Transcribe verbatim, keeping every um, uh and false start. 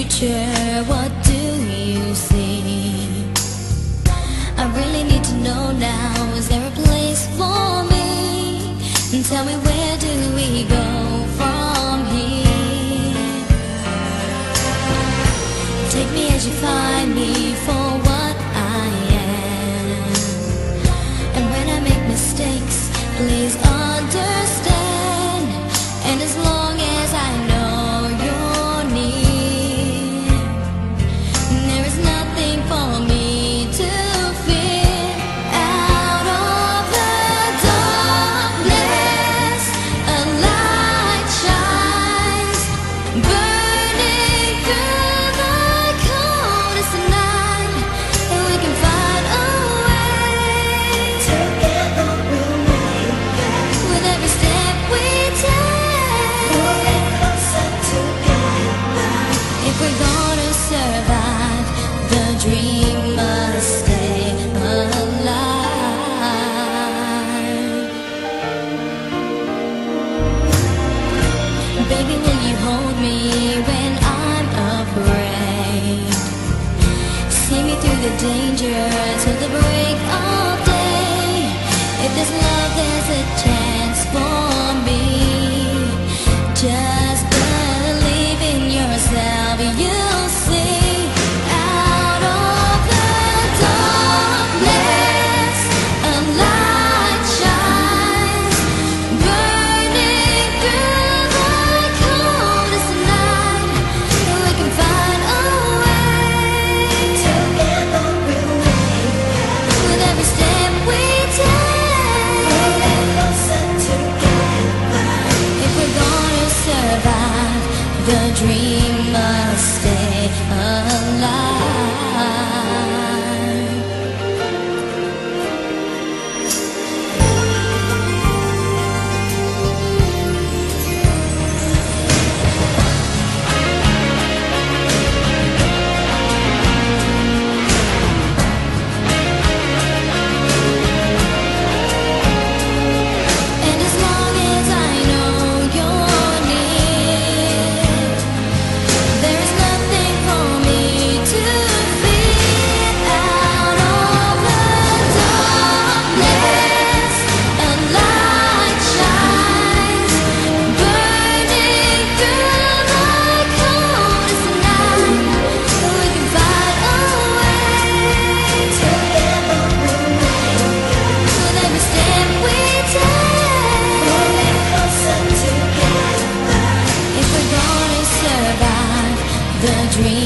future, what do you see? I really need to know now, is there a place for me? And tell me, where do we go from here? Take me as you find me for what I am. And when I make mistakes, please understand. And as long as I know you're near, there is nothing for me to fear. Out of the darkness, a light shines, burning through the coldest night, and we can find a way. Together we'll make it. With every step we take, moving closer together. If we're gonna survive, the dream must stay alive. Baby, will you hold me when I'm afraid? See me through the danger till the break of day. If there's love, there's a chance for me. Just believe in yourself, you'll see. Out of the darkness, a light shines, burning through the coldest night, and we can find a way. Together we'll make it. With every step we take, moving closer together. If we're gonna survive, the dream must stay alive. And as long as I know you're near, there is nothing for me to fear. Out of the darkness, a light shines, burning through the coldest night, and we can find a way. Together we'll make it. With every step we take, moving closer together. If we're gonna survive, the dream